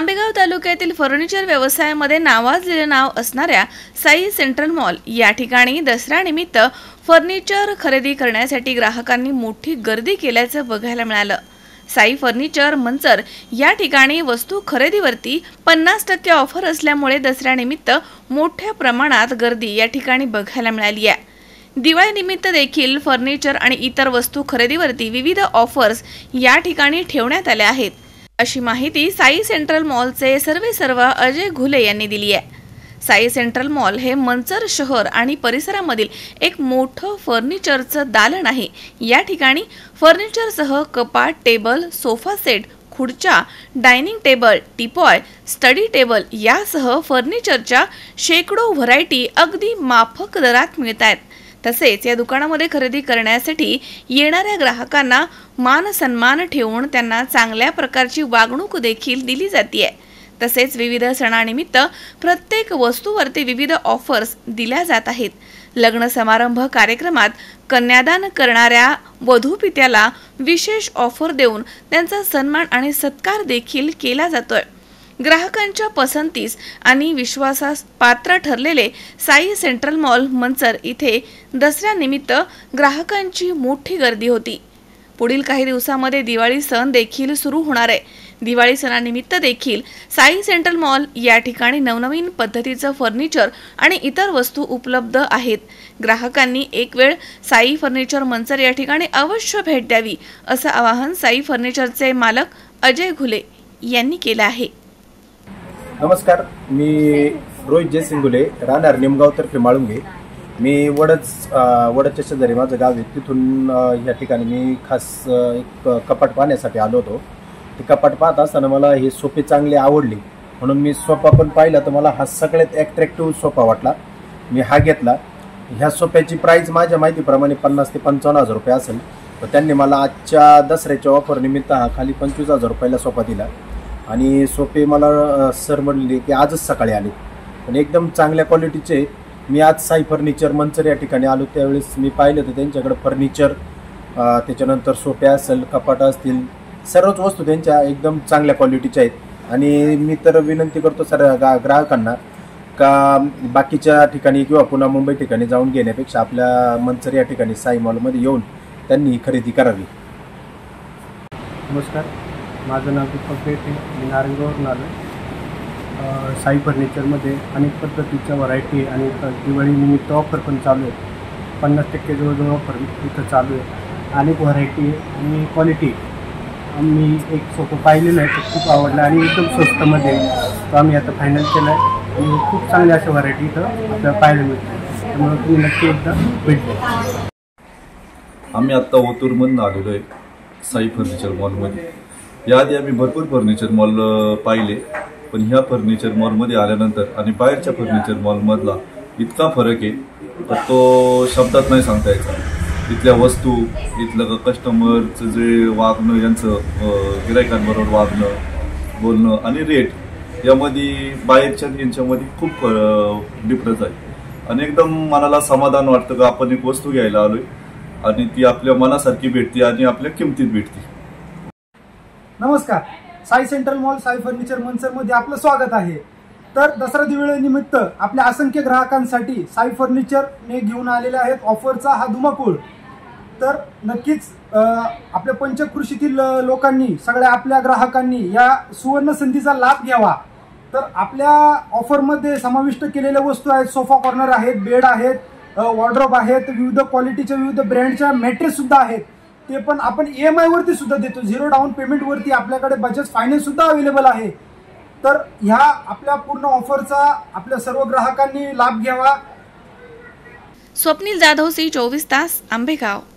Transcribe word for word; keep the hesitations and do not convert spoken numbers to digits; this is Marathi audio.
आंबेगाव तालुक्यातील फर्निचर व्यवसायामध्ये नावाजलेले नाव असणाऱ्या साई सेंट्रल मॉल या ठिकाणी दसऱ्यानिमित्त फर्निचर खरेदी करण्यासाठी ग्राहकांनी मोठी गर्दी केल्याचं बघायला मिळालं। साई फर्निचर मंचर या ठिकाणी वस्तू खरेदीवरती पन्नास टक्के ऑफर असल्यामुळे दसऱ्यानिमित्त मोठ्या प्रमाणात गर्दी या ठिकाणी बघायला मिळाली आहे। दिवाळीनिमित्त देखील फर्निचर आणि इतर वस्तू खरेदीवरती विविध ऑफर्स या ठिकाणी ठेवण्यात आल्या आहेत, अशी माहिती साई सेंट्रल मॉलचे सर्वेसर्वा अजय घुले यांनी दिली आहे। साई सेंट्रल मॉल हे मंचर शहर आणि परिसरामधील एक मोठं फर्निचरचं दालन आहे। या ठिकाणी फर्निचरसह कपाट, टेबल, सोफा सेट, खुर्च्या, dining table, teapoy, study table यासह फर्निचरच्या शेकडो व्हरायटी अगदी माफक दरात मिळतात। तसेच या दुकानामध्ये खरेदी करण्यासाठी येणाऱ्या ग्राहकांना मान सन्मान ठेवून त्यांना चांगल्या प्रकारची वागणूक देखील दिली जाते। तसेच विविध सणानिमित्त प्रत्येक वस्तूवरती विविध ऑफर्स दिल्या जात आहेत। लग्न समारंभ कार्यक्रमात कन्यादान करणाऱ्या वधूपित्याला विशेष ऑफर देऊन त्यांचा सन्मान आणि सत्कार देखील केला जातोय। ग्राहकांच्या पसंतीस आणि विश्वासास पात्र ठरलेले साई सेंट्रल मॉल मंचर इथे दसऱ्यानिमित्त ग्राहकांची मोठी गर्दी होती। पुढील काही दिवसांमध्ये दिवाळी सण देखील सुरू होणार आहे। दिवाळी सणानिमित्त देखील साई सेंट्रल मॉल या ठिकाणी नवनवीन पद्धतीचं फर्निचर आणि इतर वस्तू उपलब्ध आहेत। ग्राहकांनी एक वेळ साई फर्निचर मंचर या ठिकाणी अवश्य भेट द्यावी, असं आवाहन साई फर्निचरचे मालक अजय घुले यांनी केलं आहे। नमस्कार, मी रोहित जयसिंग घुले, राहणार निमगाव तर्फे माळुंगे। मी वडच वडच्या शेजारी माझं गाव आहे, तिथून या ठिकाणी मी खास एक कपाट पाहण्यासाठी आलो होतो। ते कपाट पाहत असताना मला हे सोफे चांगले आवडले, म्हणून मी सोफा पण पाहिला तर मला हा सगळ्यात ॲट्रॅक्टिव्ह सोफा वाटला। मी हा घेतला। ह्या सोफ्याची प्राईस माझ्या माहितीप्रमाणे पन्नास ते पंचावन्न हजार रुपये असेल, तर त्यांनी मला आजच्या दसऱ्याच्या ऑफर निमित्त हा खाली पंचवीस हजार रुपयाला सोफा दिला। आणि सोफे मला सर म्हणले की आजच सकाळी आले, पण एकदम चांगल्या क्वालिटीचे। मी आज साई फर्निचर मंचर या ठिकाणी आलो, त्यावेळेस मी पाहिलं तर त्यांच्याकडे फर्निचर, त्याच्यानंतर सोफे असेल, कपाट असतील, सर्वच वस्तू त्यांच्या एकदम चांगल्या क्वालिटीच्या आहेत। आणि मी तर विनंती करतो सर गा ग्राहकांना का बाकीच्या ठिकाणी किंवा पुन्हा मुंबई ठिकाणी जाऊन घेण्यापेक्षा आपल्या मंचर या ठिकाणी साई मॉलमध्ये येऊन त्यांनी खरेदी करावी। नमस्कार, माझं नाव दीपक पेठ आहे, मी नारायणगाववरून आलो। साई फर्निचरमध्ये अनेक पद्धतीच्या व्हरायटी आणि दिवाळीनिमित्त ऑफर पण चालू आहे। पन्नास टक्के जवळजवळ ऑफर इथं चालू आहे। अनेक व्हरायटी आणि क्वालिटी। आम्ही एक सोफा पाहिलेला आहे, तो खूप आवडला आणि एकदम स्वस्तमध्ये तो आम्ही आता फायनल केला आहे। आणि खूप चांगल्या अशा व्हरायटी इथं आपल्याला पाहायला मिळतात, त्यामुळे तुम्ही नक्की एकदा भेट द्या। आम्ही आत्ता ओतूरमधून आलेलो आहे साई फर्निचर मॉलमध्ये। याआधी आम्ही भरपूर फर्निचर मॉल पाहिले, पण ह्या फर्निचर मॉलमध्ये आल्यानंतर आणि बाहेरच्या फर्निचर मॉलमधला इतका फरक आहे तर तो शब्दात नाही सांगता यायचा। इथल्या वस्तू, इथलं कस्टमरचं जे वागणं, यांचं गिरायकांबरोबर वागणं, बोलणं आणि रेट यामध्ये बाहेरच्या यांच्यामध्ये खूप डिफरन्स आहे। आणि एकदम मनाला समाधान वाटतं का आपण एक वस्तू घ्यायला आलोय आणि ती आपल्या मनासारखी भेटते आणि आपल्या किमतीत भेटते। नमस्कार, Sai central mall Sai furniture Manchar मध्ये आपलं स्वागत आहे। तर दसरा दिवाळी निमित्त आपल्या असंख्य ग्राहकांसाठी साई फर्निचर ने घेऊन आलेले आहेत ऑफरचा हा धुमाकूळ। तर नक्कीच आपल्या पंचकृषीतील लोकांनी, सगळ्या आपल्या ग्राहकांनी या सुवर्ण संधीचा लाभ घ्यावा। तर आपल्या ऑफरमध्ये समाविष्ट केलेल्या वस्तू आहेत, सोफा कॉर्नर आहेत, बेड आहेत, वॉर्डरोब आहेत, विविध क्वालिटीच्या विविध ब्रँडच्या मॅट्रेस सुद्धा आहेत। ते पण आपण ई एम आय वरती सुद्धा देतो, झिरो डाऊन पेमेंट वरती आपल्याकडे बजाज फायनान्स सुद्धा अवेलेबल आहे। तर ह्या आपल्या पूर्ण ऑफरचा आपल्या सर्व ग्राहकांनी लाभ घ्यावा। स्वप्नील जाधव, सी चोवीस तास, आंबेगाव।